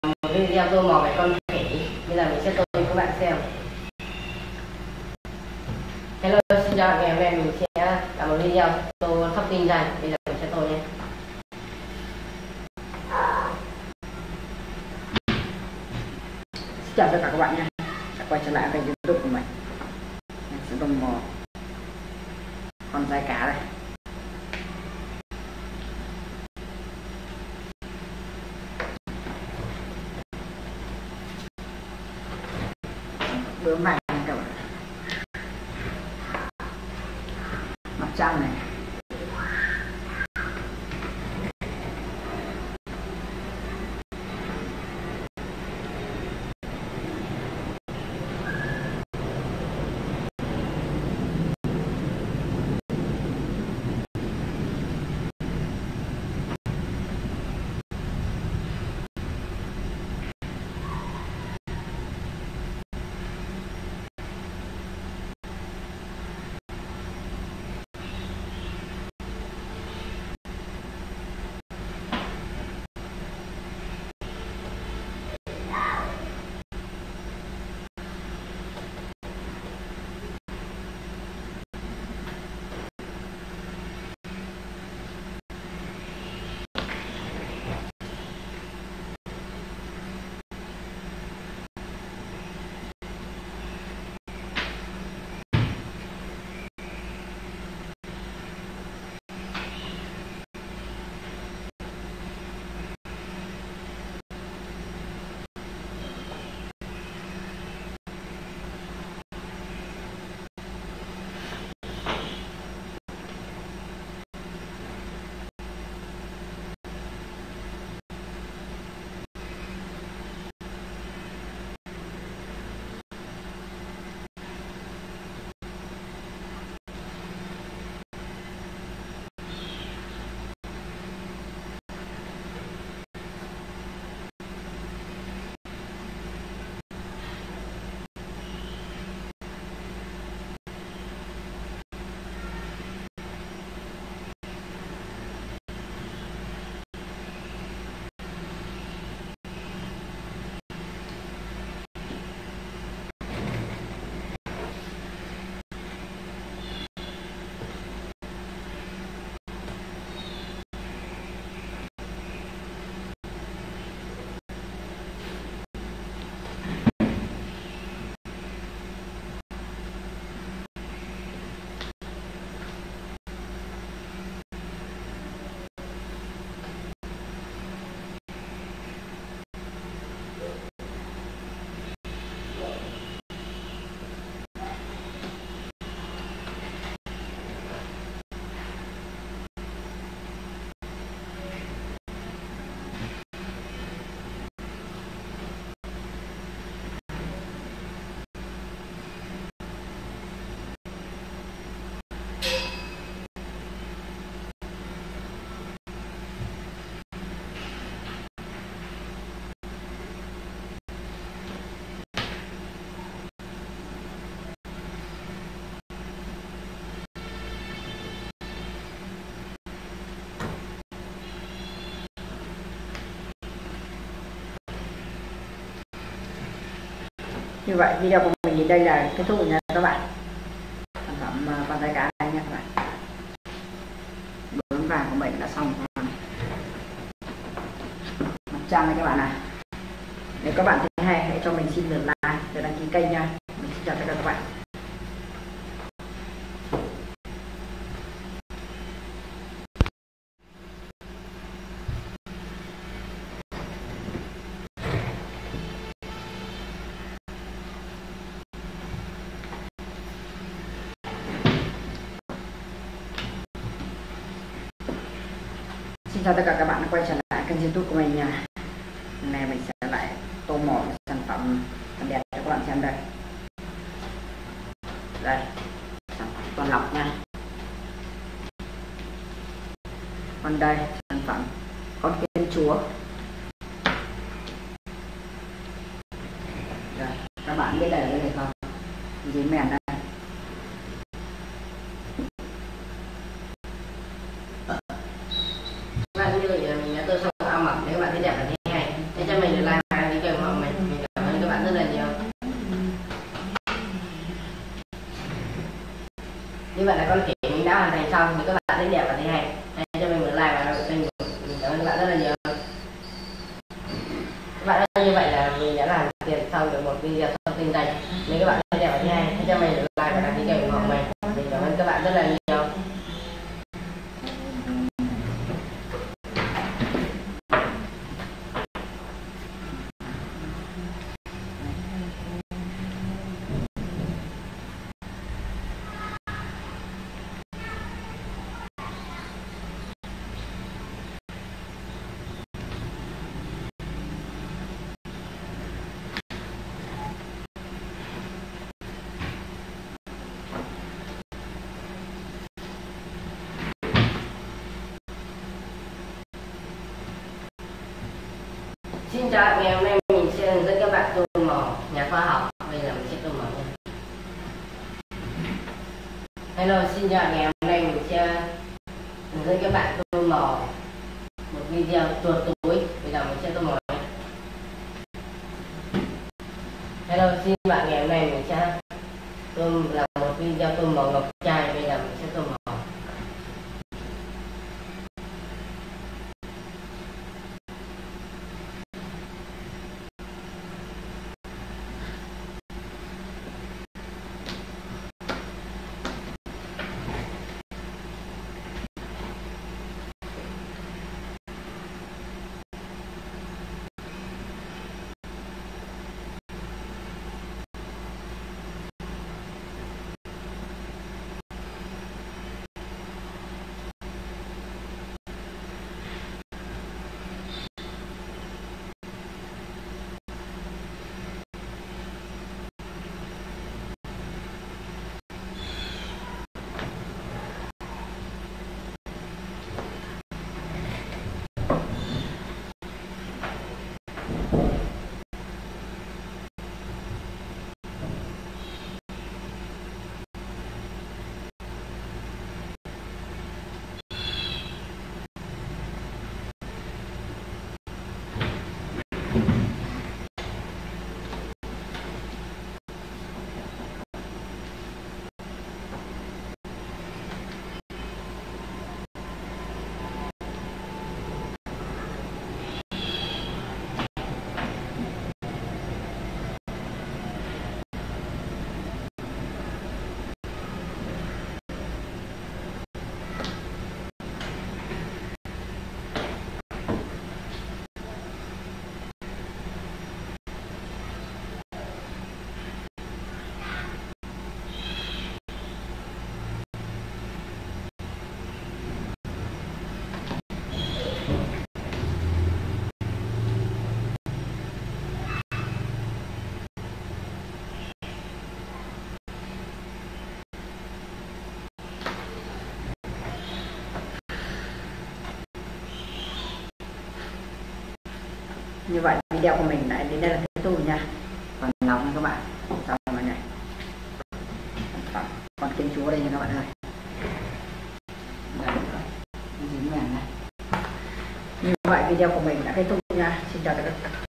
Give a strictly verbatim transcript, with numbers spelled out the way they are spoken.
một video tô màu về con khỉ. Bây giờ mình sẽ tô cho các bạn xem. Hello, xin chào anh em, mình sẽ làm một video tô thắp tinh danh. Bây giờ mình sẽ tô nhé. Xin chào tất cả các bạn nha, đã quay trở lại kênh YouTube của mình. Mình sẽ tô màu con dai cá đây. Bướm vàng này các bạn, mặt trăng này, như vậy video của mình đến đây là kết thúc rồi nha các bạn. Sản phẩm con dai cá này nha các bạn. Bướm vàng của mình đã xong rồi. Mặt trăng này các bạn này. Nếu các bạn thấy hay hãy cho mình xin lượt like để đăng ký kênh nha. Mình xin chào tất cả các bạn. Xin chào tất cả các bạn đã quay trở lại kênh YouTube của mình nha. Hôm nay mình sẽ lại tô màu sản phẩm đẹp cho các bạn xem đây. Đây, sản phẩm toàn lọc nha. Còn đây sản phẩm con kiến chúa. Đây, các bạn biết đây là cái gì không? Giấy mèn đây. Bạn như mình đã tô xong ao mập, nếu các bạn thấy đẹp và thấy hay hãy cho mình like Như vậy là con khỉ mình đã hoàn thành xong. Thì các bạn thấy đẹp và thấy hay, hãy cho mình một like và đăng ký kênh. Mình cảm ơn các bạn rất là nhiều. Các bạn ơi, như vậy là mình đã làm tiền xong được một video sau kinh doanh. Nếu các bạn thấy đẹp và thấy hay, hãy cho mình một like và đăng ký kênh ủng hộ mình. Mình cảm ơn các bạn rất là nhiều. Xin chào các bạn, hôm nay mình sẽ hướng dẫn các bạn tô màu nhà khoa học. Bây giờ mình sẽ tô màu nha. Hello, xin chào các bạn, hôm nay mình sẽ hướng dẫn các bạn tô màu một video chuột túi. Bây giờ mình sẽ tô màu nha. Hello, xin bạn ngày hôm nay mình sẽ tô làm một video tô màu ngọc trai. Bây giờ mình sẽ tô màu. Như vậy video của mình lại đến đây là kết thúc nha. Còn lòng các bạn xong rồi này, còn kiến chúa đây nha các bạn ơi. Như vậy video của mình đã kết thúc nha. Xin chào tất cả các bạn.